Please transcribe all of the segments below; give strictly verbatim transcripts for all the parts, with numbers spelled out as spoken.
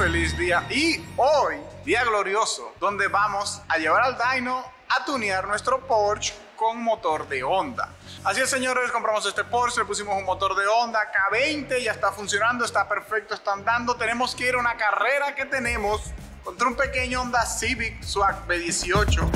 feliz día y hoy, día glorioso, donde vamos a llevar al dyno a tunear nuestro Porsche con motor de Honda. Así es, señores, compramos este Porsche, le pusimos un motor de Honda K veinte, ya está funcionando, está perfecto, está andando. Tenemos que ir a una carrera que tenemos contra un pequeño Honda Civic Swag B dieciocho.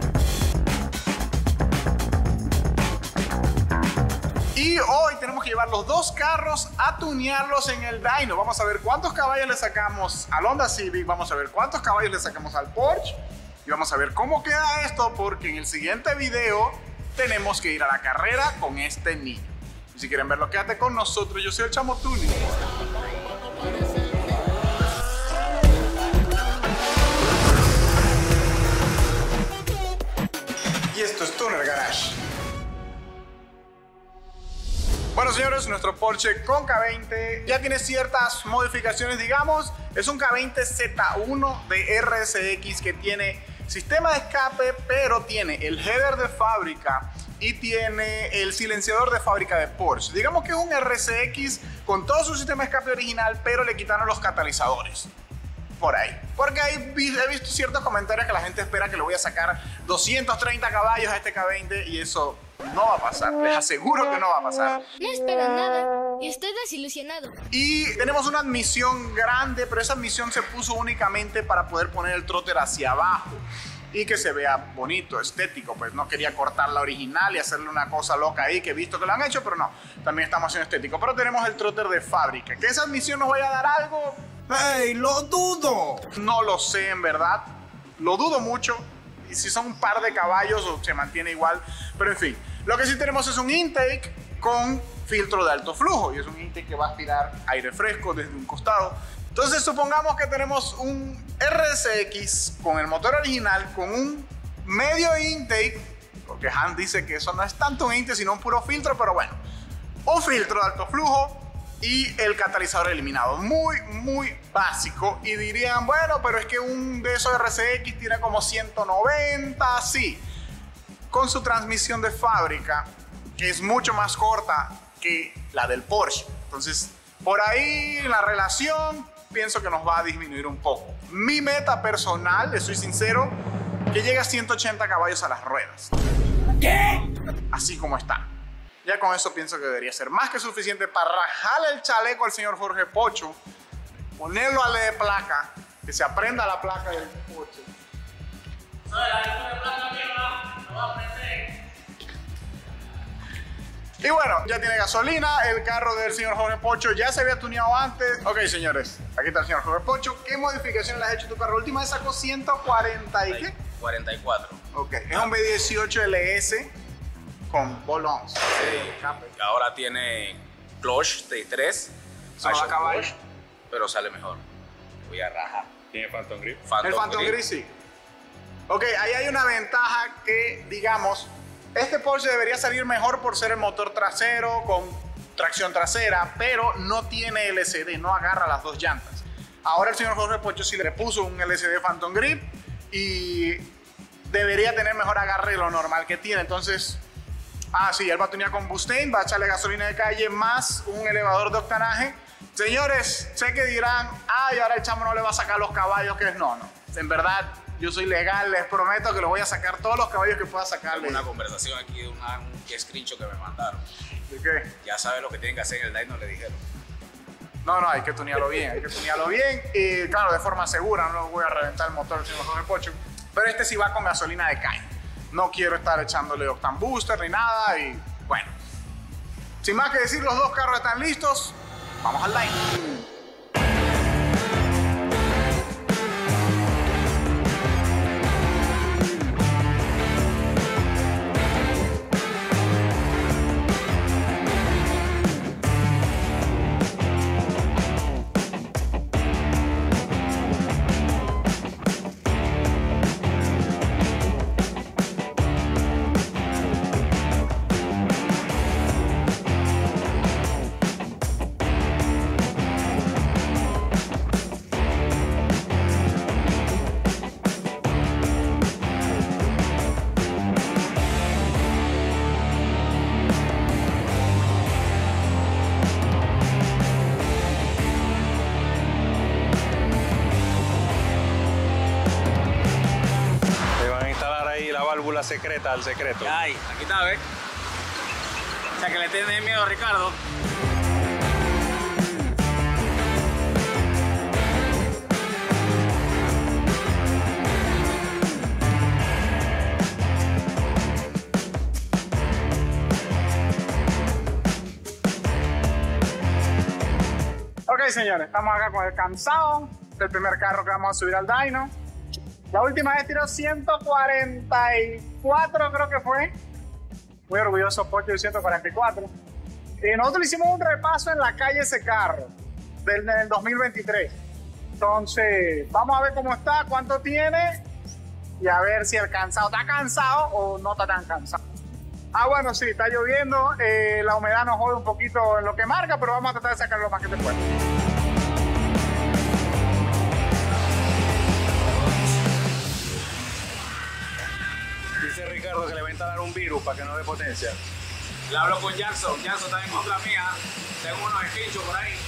Y hoy tenemos que llevar los dos carros a tunearlos en el dyno. Vamos a ver cuántos caballos le sacamos al Honda Civic, vamos a ver cuántos caballos le sacamos al Porsche y vamos a ver cómo queda esto, porque en el siguiente video tenemos que ir a la carrera con este niño. Y si quieren verlo, quédate con nosotros. Yo soy el Chamo Tuning. Y esto es Tuner Garage. Bueno, señores, nuestro Porsche con K veinte ya tiene ciertas modificaciones, digamos. Es un K veinte Z uno de R S X que tiene sistema de escape, pero tiene el header de fábrica y tiene el silenciador de fábrica de Porsche. Digamos que es un R S X con todo su sistema de escape original, pero le quitaron los catalizadores. Por ahí. Porque ahí he visto ciertos comentarios que la gente espera que le voy a sacar doscientos treinta caballos a este K veinte y eso no va a pasar. Les aseguro que no va a pasar. No espero nada y estoy desilusionado. Y tenemos una admisión grande, pero esa admisión se puso únicamente para poder poner el trotter hacia abajo y que se vea bonito, estético. Pues no quería cortar la original y hacerle una cosa loca ahí, que he visto que lo han hecho, pero no, también estamos haciendo estético. Pero tenemos el trotter de fábrica. ¿Que esa admisión nos vaya a dar algo? ¡Hey, lo dudo! No lo sé, en verdad. Lo dudo mucho. Y si son un par de caballos o se mantiene igual. Pero en fin, lo que sí tenemos es un intake con filtro de alto flujo. Y es un intake que va a aspirar aire fresco desde un costado. Entonces supongamos que tenemos un R S X con el motor original, con un medio intake, porque Han dice que eso no es tanto un intake sino un puro filtro, pero bueno, un filtro de alto flujo y el catalizador eliminado. Muy, muy básico. Y dirían, bueno, pero es que un de esos R S X tiene como ciento noventa, sí, con su transmisión de fábrica, que es mucho más corta que la del Porsche. Entonces, por ahí la relación pienso que nos va a disminuir un poco. Mi meta personal, les soy sincero, que llegue a ciento ochenta caballos a las ruedas. ¿Qué? Así como está. Ya con eso pienso que debería ser más que suficiente para rajarle el chaleco al señor Jorge Pocho, ponerlo a le de placa, que se aprenda la placa del Porsche. Y bueno, ya tiene gasolina, el carro del señor Jorge Pocho ya se había tuneado antes. Ok, señores, aquí está el señor Jorge Pocho. ¿Qué modificaciones le has hecho a tu carro? Última vez sacó ciento cuarenta y ¿qué? cuarenta y cuatro. Ok, es un B dieciocho L S con bolons. Sí, ahora tiene clutch de tres. Solo va a acabar, pero sale mejor. Voy a rajar. Tiene Phantom Grip. Phantom el Phantom Grip, sí. Ok, ahí hay una ventaja que, digamos, este Porsche debería salir mejor por ser el motor trasero con tracción trasera, pero no tiene L C D, no agarra las dos llantas. Ahora el señor Jorge Pocho sí le puso un L C D Phantom Grip y debería tener mejor agarre de lo normal que tiene. Entonces, ah, sí, él va a tunear con Bustane, va a echarle gasolina de calle más un elevador de octanaje. Señores, sé que dirán, ay, ahora el chamo no le va a sacar los caballos que es. No, no, en verdad, yo soy legal, les prometo que le voy a sacar todos los caballos que pueda sacarle. Una conversación aquí de una, un screenshot que me mandaron. ¿De qué? Ya sabe lo que tienen que hacer en el dyno, le dijeron. No, no, hay que tunearlo bien, hay que tunearlo bien y claro, de forma segura, no voy a reventar el motor del señor Jorge Pocho. Pero este sí va con gasolina de calle. No quiero estar echándole Octane Booster ni nada y bueno. Sin más que decir, los dos carros están listos. Vamos al dyno. la secreta al secreto. Ay, aquí está, ¿ves? O sea, que le tiene miedo a Ricardo. Ok, señores, estamos acá con el cansado del primer carro que vamos a subir al dyno. La última vez tiró ciento cuarenta y cuatro, creo que fue. Muy orgulloso, Pocho, de ciento cuarenta y cuatro. Y nosotros hicimos un repaso en la calle ese carro del, del dos mil veintitrés. Entonces, vamos a ver cómo está, cuánto tiene y a ver si el cansado está cansado o no está tan cansado. Ah, bueno, sí, está lloviendo, eh, la humedad nos jode un poquito en lo que marca, pero vamos a tratar de sacarlo lo más que se pueda. Dice Ricardo que le va a instalar un virus para que no dé potencia. Le hablo con Jackson. Jackson está en contra mía. Tengo unos esquinchos por ahí.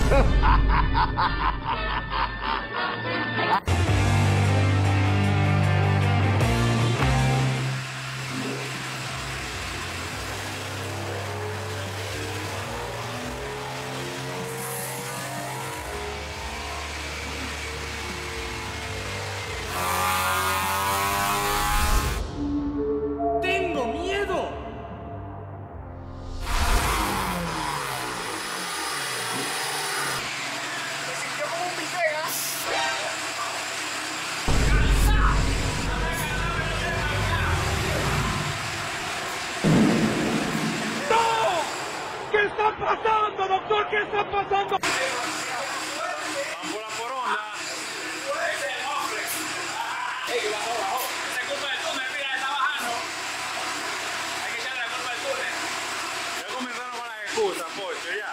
¿Qué está pasando, doctor? ¿Qué está pasando? Ambula por onda. Ese es el hombre. Ey, bajó, bajó. Esa es culpa del túnel, mira, está bajando. Hay que echarle la culpa al túnel. Ya comenzaron con las excusas, Pocho, ya.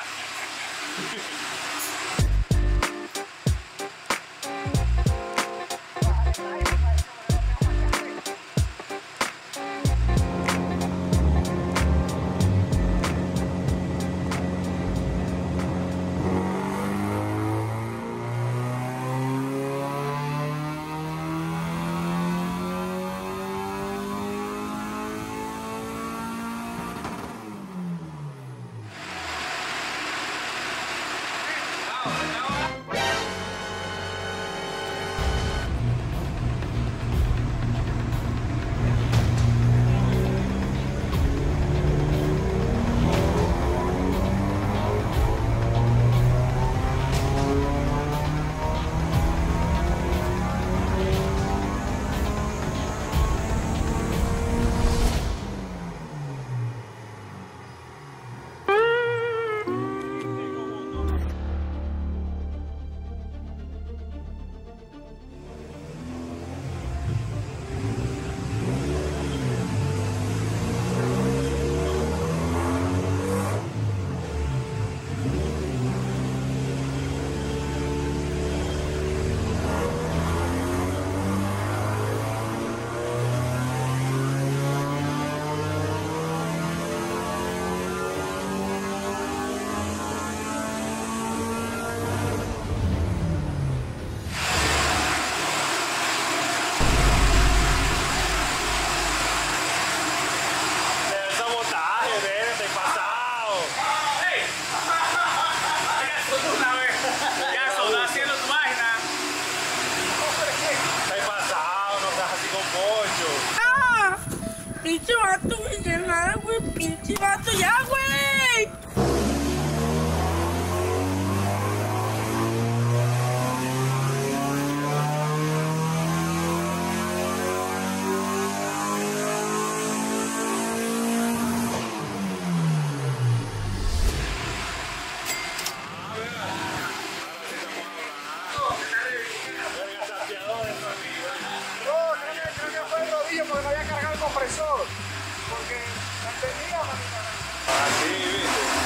Pinche vato, güey, de nada, güey. Pinche vato, ya, güey. Porque no había cargado el compresor, porque no tenía manera. Ah, sí, viste.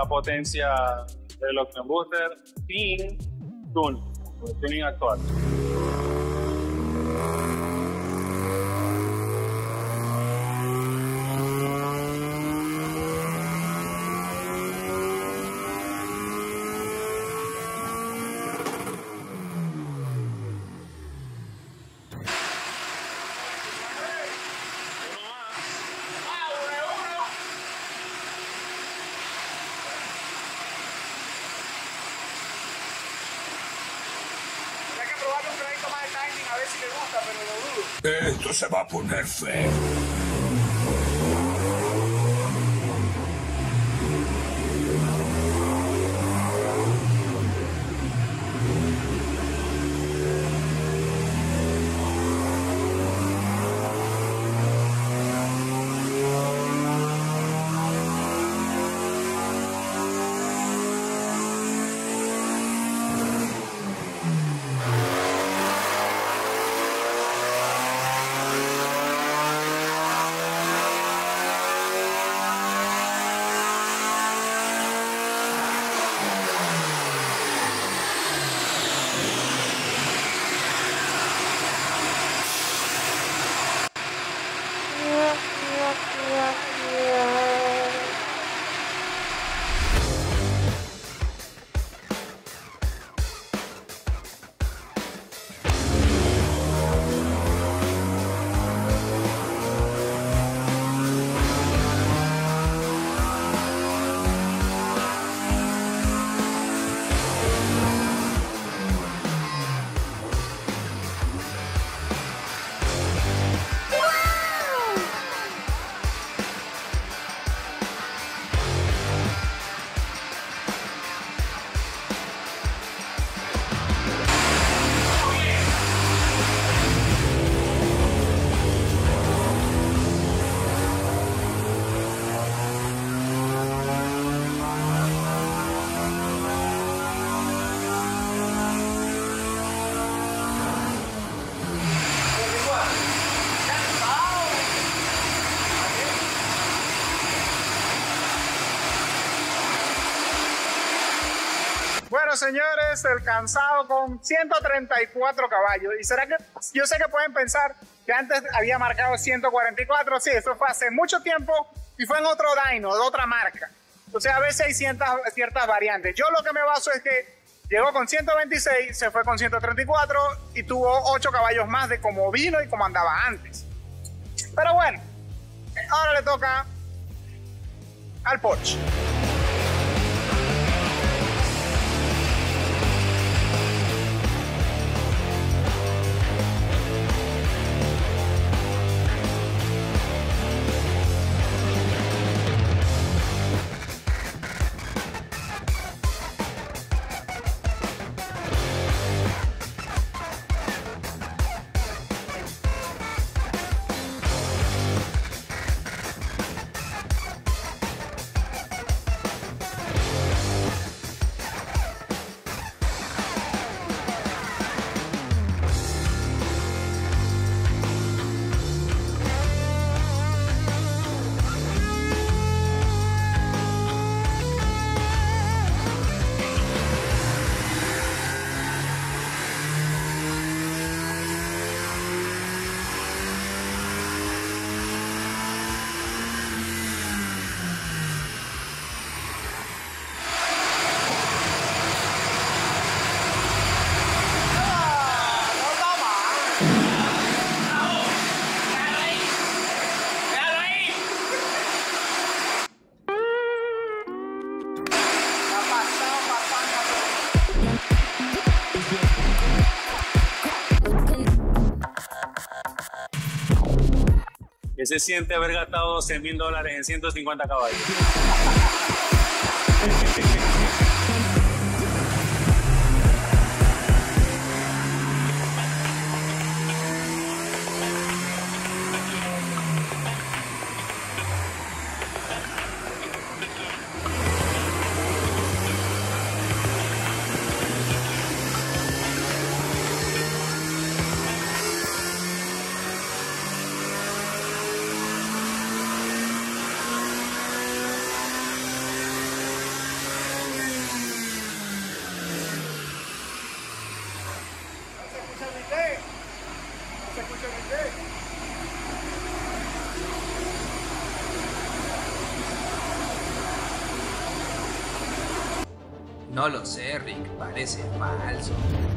potencia del Octane Booster sin tuning, el tuning actual. A ver si le gusta, pero lo dudo. Esto se va a poner feo. Bueno, señores, el cansado con ciento treinta y cuatro caballos. ¿Y será que yo sé que pueden pensar que antes había marcado ciento cuarenta y cuatro? Sí, eso fue hace mucho tiempo y fue en otro dyno, de otra marca. O sea, a veces hay ciertas, ciertas variantes. Yo lo que me baso es que llegó con ciento veintiséis, se fue con ciento treinta y cuatro y tuvo ocho caballos más de como vino y como andaba antes. Pero bueno, ahora le toca al Porsche. ¿Qué se siente haber gastado doce mil dólares en ciento cincuenta caballos? No lo sé, Rick. Parece falso.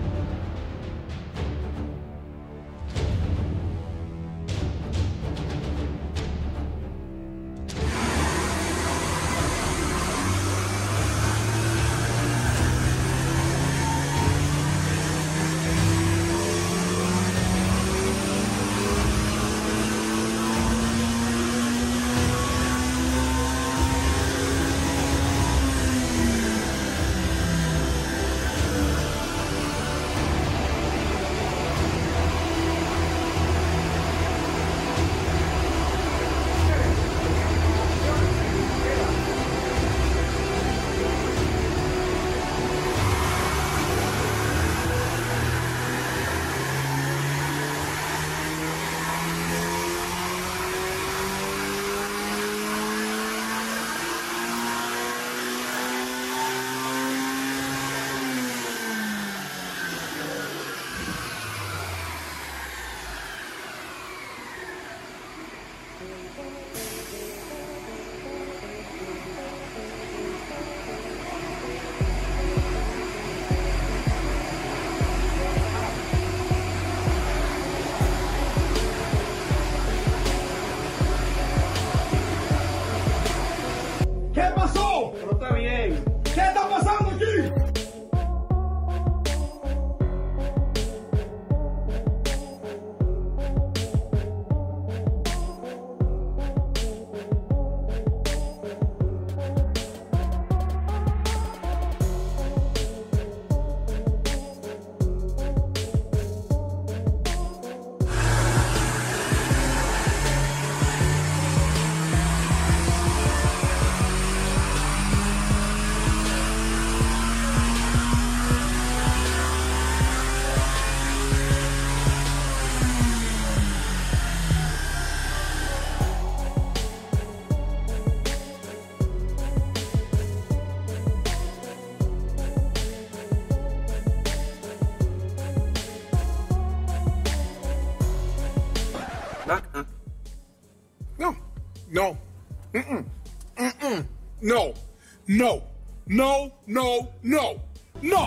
No, no, mm-mm, mm-mm, no, no, no, no, no, no.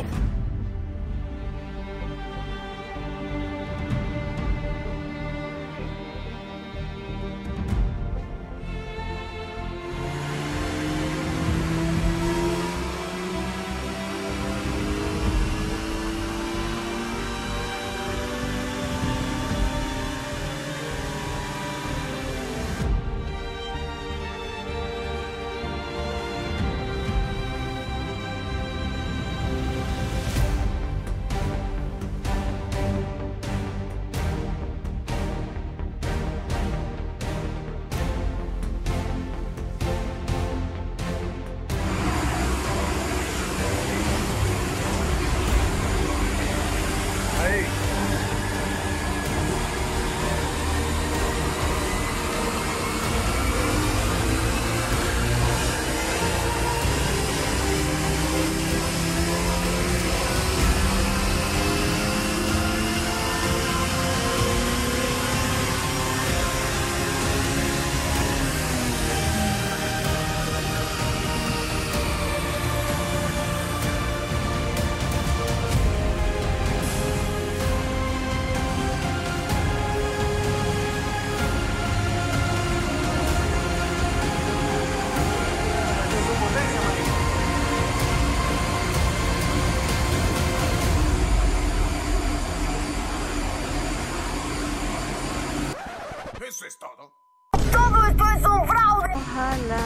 Eso es todo. Todo esto es un fraude. Ojalá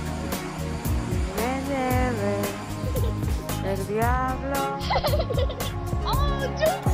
me lleve el diablo. ¡Oh, yo!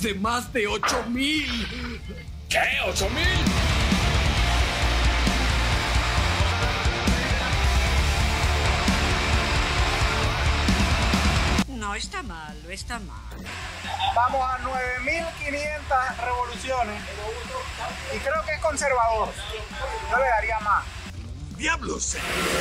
de más de ocho mil. ¿Qué? ¿ocho mil? No está mal, no está mal. Vamos a nueve mil quinientas revoluciones. Y creo que es conservador. Yo le daría más. ¡Diablos!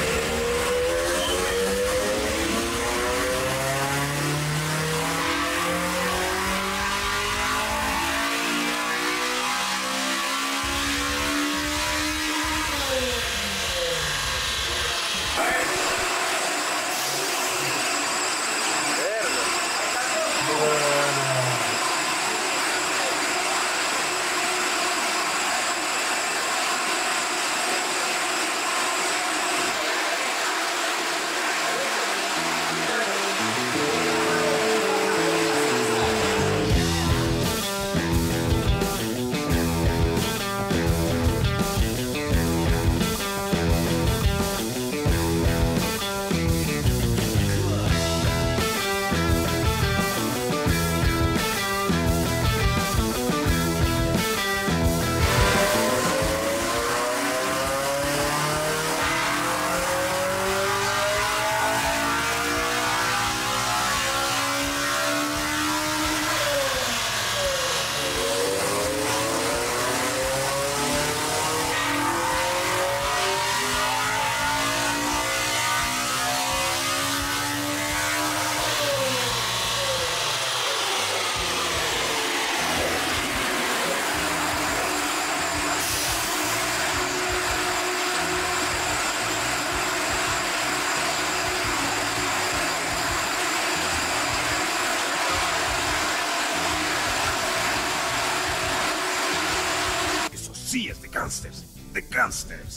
Sí, es de gangsters. De gangsters.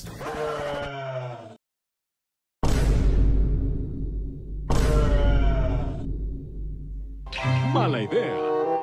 Mala idea.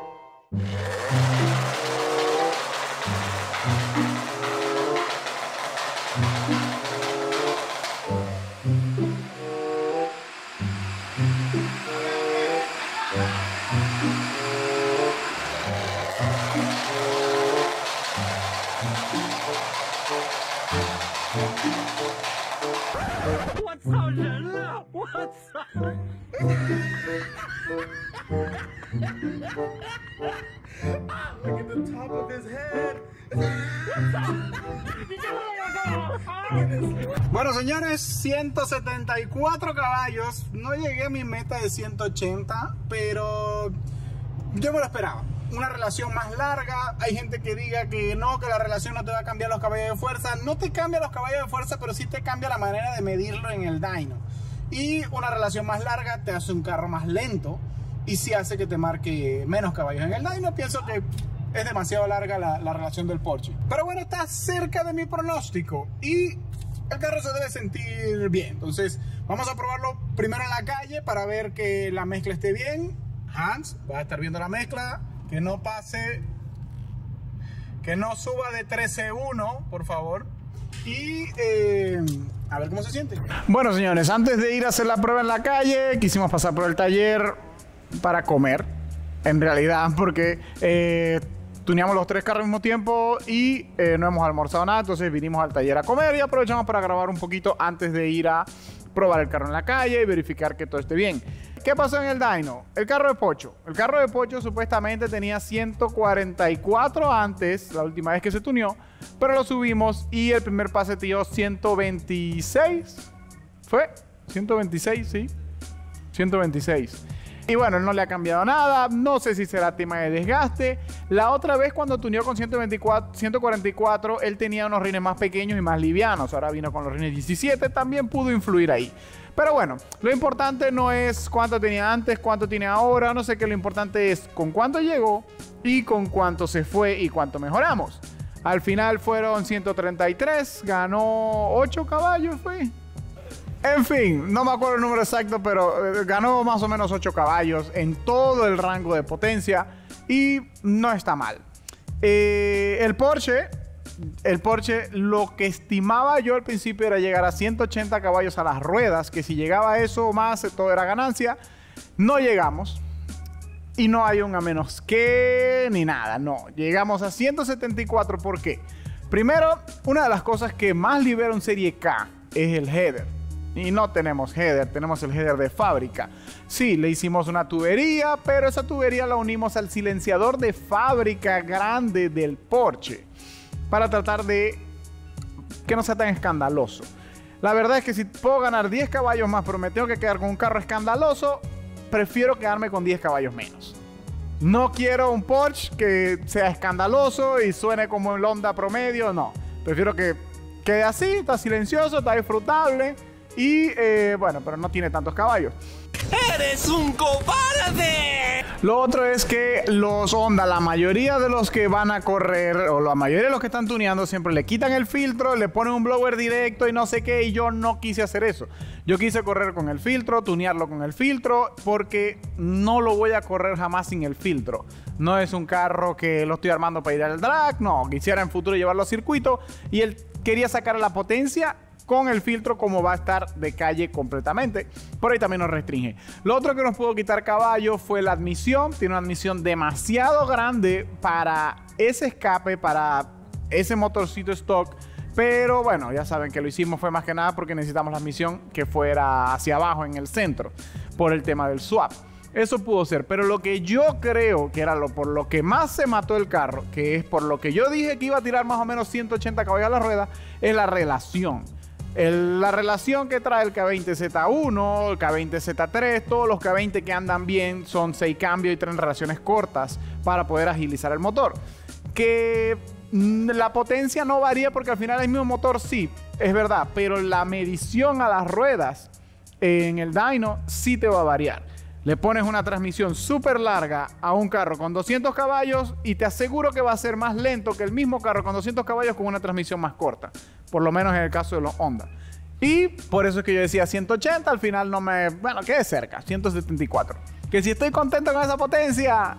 Bueno, señores, ciento setenta y cuatro caballos. No llegué a mi meta de ciento ochenta, pero yo me lo esperaba. Una relación más larga. Hay gente que diga que no, que la relación no te va a cambiar los caballos de fuerza. No te cambia los caballos de fuerza, pero sí te cambia la manera de medirlo en el dyno. Y una relación más larga te hace un carro más lento y sí hace que te marque menos caballos en el dyno. Pienso que es demasiado larga la, la relación del Porsche. Pero bueno, está cerca de mi pronóstico y el carro se debe sentir bien. Entonces vamos a probarlo primero en la calle para ver que la mezcla esté bien. Hans va a estar viendo la mezcla, que no pase, que no suba de trece uno, por favor. Y eh, a ver cómo se siente. Bueno, señores, antes de ir a hacer la prueba en la calle, quisimos pasar por el taller para comer, en realidad, porque eh, tuneamos los tres carros al mismo tiempo y eh, no hemos almorzado nada. Entonces vinimos al taller a comer y aprovechamos para grabar un poquito antes de ir a probar el carro en la calle y verificar que todo esté bien. ¿Qué pasó en el dyno? El carro de Pocho. El carro de Pocho supuestamente tenía ciento cuarenta y cuatro antes, la última vez que se tuneó, pero lo subimos y el primer pase dio ciento veintiséis. ¿Fue? ciento veintiséis, sí. ciento veintiséis. Y bueno, él no le ha cambiado nada. No sé si será tema de desgaste. La otra vez cuando tuneó con ciento veinticuatro, ciento cuarenta y cuatro, él tenía unos rines más pequeños y más livianos. Ahora vino con los rines diecisiete, también pudo influir ahí. Pero bueno, lo importante no es cuánto tenía antes, cuánto tiene ahora. No sé qué, lo importante es con cuánto llegó y con cuánto se fue y cuánto mejoramos. Al final fueron ciento treinta y tres, ganó ocho caballos, fue. En fin, no me acuerdo el número exacto, pero eh, ganó más o menos ocho caballos en todo el rango de potencia y no está mal. Eh, el Porsche, el Porsche, lo que estimaba yo al principio era llegar a ciento ochenta caballos a las ruedas, que si llegaba a eso o más, todo era ganancia. No llegamos. y no hay un a menos que ni nada, no. Llegamos a ciento setenta y cuatro, ¿por qué? Primero, una de las cosas que más libera un Serie K es el header. Y no tenemos header, tenemos el header de fábrica. Sí, le hicimos una tubería, pero esa tubería la unimos al silenciador de fábrica grande del Porsche para tratar de que no sea tan escandaloso. La verdad es que si puedo ganar diez caballos más, pero me tengo que quedar con un carro escandaloso, prefiero quedarme con diez caballos menos. No quiero un Porsche que sea escandaloso y suene como el Honda promedio, no. Prefiero que quede así, está silencioso, está disfrutable. Y eh, bueno, pero no tiene tantos caballos. ¡Eres un cobarde! Lo otro es que los Honda, la mayoría de los que van a correr, o la mayoría de los que están tuneando, siempre le quitan el filtro, le ponen un blower directo y no sé qué. Y yo no quise hacer eso. Yo quise correr con el filtro, tunearlo con el filtro, porque no lo voy a correr jamás sin el filtro. No es un carro que lo estoy armando para ir al drag, no. Quisiera en futuro llevarlo a circuito y él quería sacar la potencia con el filtro como va a estar de calle completamente. Por ahí también nos restringe. Lo otro que nos pudo quitar caballo fue la admisión. Tiene una admisión demasiado grande para ese escape, para ese motorcito stock. Pero bueno, ya saben que lo hicimos fue más que nada porque necesitamos la admisión que fuera hacia abajo en el centro, por el tema del swap. Eso pudo ser, pero lo que yo creo que era lo por lo que más se mató el carro, que es por lo que yo dije que iba a tirar más o menos ciento ochenta caballos a la rueda, es la relación. El, la relación que trae el K veinte Z uno, el K veinte Z tres, todos los K veinte que andan bien son seis cambios y traen relaciones cortas para poder agilizar el motor. Que mm, la potencia no varía porque al final el mismo motor sí, es verdad, pero la medición a las ruedas en el dyno sí te va a variar. Le pones una transmisión súper larga a un carro con doscientos caballos y te aseguro que va a ser más lento que el mismo carro con doscientos caballos con una transmisión más corta. Por lo menos en el caso de los Honda. Y por eso es que yo decía ciento ochenta, al final no me... Bueno, quedé cerca, ciento setenta y cuatro. Que si estoy contento con esa potencia...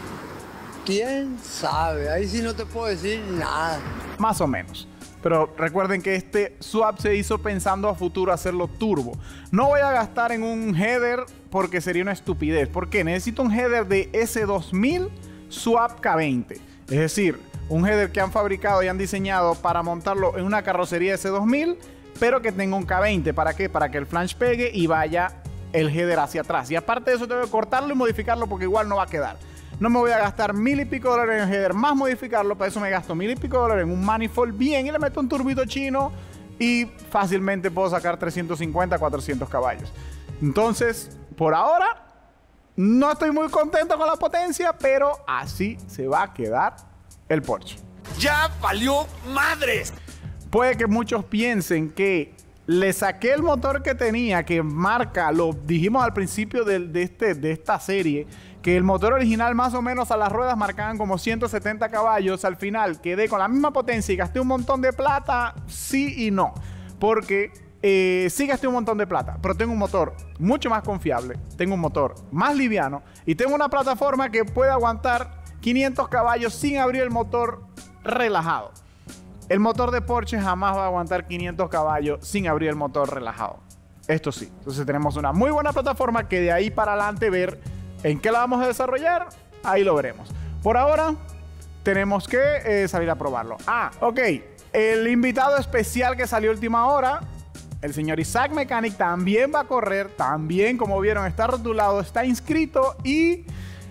¿Quién sabe? Ahí sí no te puedo decir nada. Más o menos. Pero recuerden que este swap se hizo pensando a futuro hacerlo turbo. No voy a gastar en un header porque sería una estupidez. ¿Por qué? Necesito un header de S dos mil swap K veinte. Es decir, un header que han fabricado y han diseñado para montarlo en una carrocería S dos mil, pero que tenga un K veinte. ¿Para qué? Para que el flange pegue y vaya el header hacia atrás. Y aparte de eso tengo que cortarlo y modificarlo porque igual no va a quedar. No me voy a gastar mil y pico dólares en el header más modificarlo. Para eso me gasto mil y pico dólares en un manifold bien y le meto un turbito chino y fácilmente puedo sacar trescientos cincuenta, cuatrocientos caballos. Entonces, por ahora, no estoy muy contento con la potencia, pero así se va a quedar el Porsche. ¡Ya valió madres! Puede que muchos piensen que le saqué el motor que tenía, que marca, lo dijimos al principio de, de, este, de esta serie, que el motor original más o menos a las ruedas marcaban como ciento setenta caballos. Al final quedé con la misma potencia y gasté un montón de plata. Sí y no, porque eh, sí gasté un montón de plata, pero tengo un motor mucho más confiable, tengo un motor más liviano y tengo una plataforma que puede aguantar quinientos caballos sin abrir el motor relajado. El motor de Porsche jamás va a aguantar quinientos caballos sin abrir el motor relajado. Esto sí. Entonces tenemos una muy buena plataforma que de ahí para adelante ver en qué la vamos a desarrollar, ahí lo veremos. Por ahora tenemos que eh, salir a probarlo. Ah, ok. El invitado especial que salió a última hora, el señor Isaac Mechanic, también va a correr. También, como vieron, está rotulado, está inscrito. Y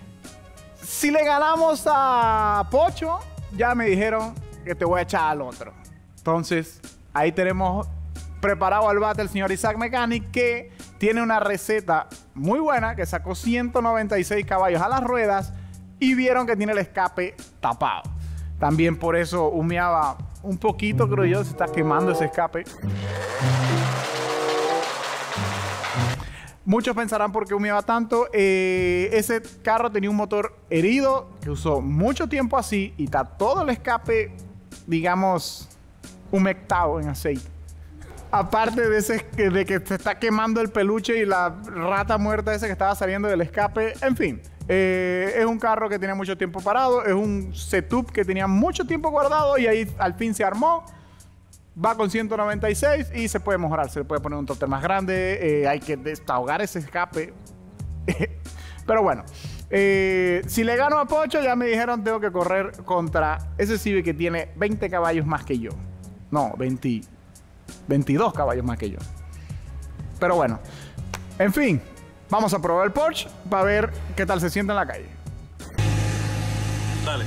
si le ganamos a Pocho, ya me dijeron que te voy a echar al otro. Entonces, ahí tenemos preparado al bate el señor Isaac Mechanic, que tiene una receta muy buena, que sacó ciento noventa y seis caballos a las ruedas y vieron que tiene el escape tapado. También por eso humeaba un poquito, creo yo, se está quemando ese escape. Muchos pensarán por qué humeaba tanto. Eh, ese carro tenía un motor herido que usó mucho tiempo así y está todo el escape, digamos, humectado en aceite. Aparte de, ese, de que se está quemando el peluche y la rata muerta esa que estaba saliendo del escape. En fin, eh, es un carro que tenía mucho tiempo parado. Es un setup que tenía mucho tiempo guardado y ahí al fin se armó. Va con ciento noventa y seis y se puede mejorar. Se le puede poner un tóter más grande. Eh, hay que desahogar ese escape. Pero bueno, Eh, si le gano a Pocho, ya me dijeron tengo que correr contra ese Civic que tiene veinte caballos más que yo. No, veinte, veintidós caballos más que yo. Pero bueno, en fin, vamos a probar el Porsche para ver qué tal se siente en la calle. Dale.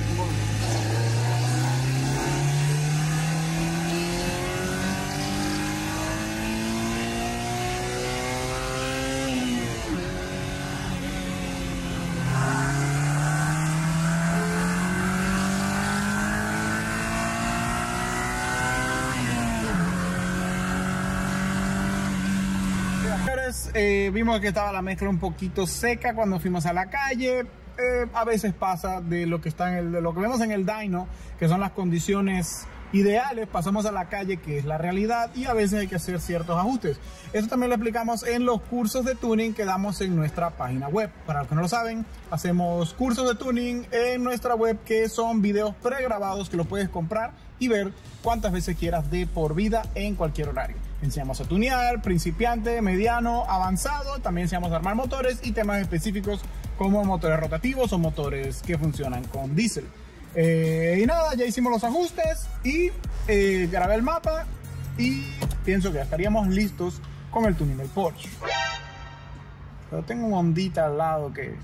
Eh, vimos que estaba la mezcla un poquito seca cuando fuimos a la calle. Eh, a veces pasa de lo que está en el, de lo que vemos en el dyno, que son las condiciones ideales, pasamos a la calle, que es la realidad, y a veces hay que hacer ciertos ajustes. Eso también lo explicamos en los cursos de tuning que damos en nuestra página web. Para los que no lo saben, hacemos cursos de tuning en nuestra web, que son videos pregrabados que lo puedes comprar y ver cuántas veces quieras de por vida en cualquier horario. Enseñamos a tunear, principiante, mediano, avanzado. También enseñamos a armar motores y temas específicos como motores rotativos o motores que funcionan con diésel. Eh, y nada, ya hicimos los ajustes y eh, grabé el mapa y pienso que ya estaríamos listos con el tuning del Porsche. Pero tengo una ondita al lado que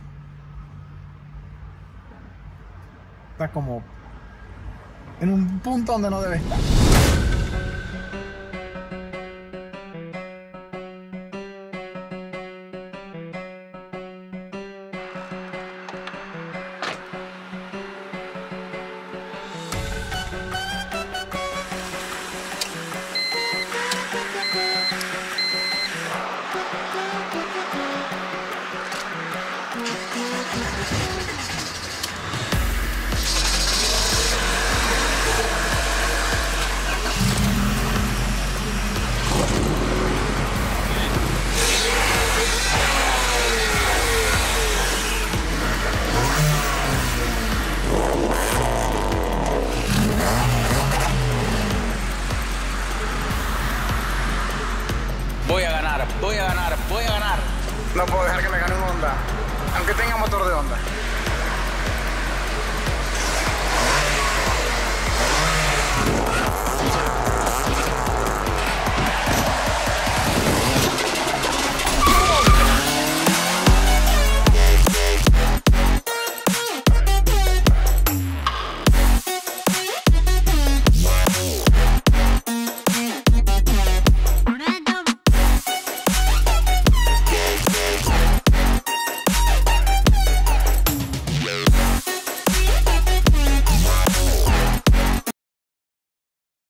está como en un punto donde no debe estar. Voy a ganar, voy a ganar, voy a ganar. No puedo dejar que me gane un Honda, aunque tenga motor de Honda.